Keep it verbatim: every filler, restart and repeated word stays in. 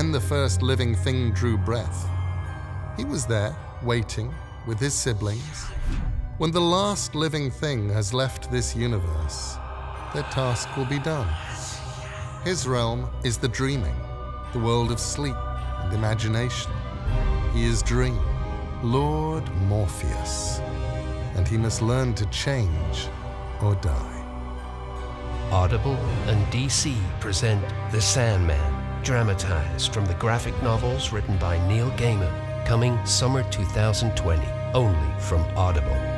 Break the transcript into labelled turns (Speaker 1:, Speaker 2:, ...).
Speaker 1: when the first living thing drew breath. He was there, waiting, with his siblings. When the last living thing has left this universe, their task will be done. His realm is the dreaming, the world of sleep and imagination. He is Dream, Lord Morpheus, and he must learn to change or die.
Speaker 2: Audible and D C present The Sandman, dramatized from the graphic novels written by Neil Gaiman, coming summer two thousand twenty, only from Audible.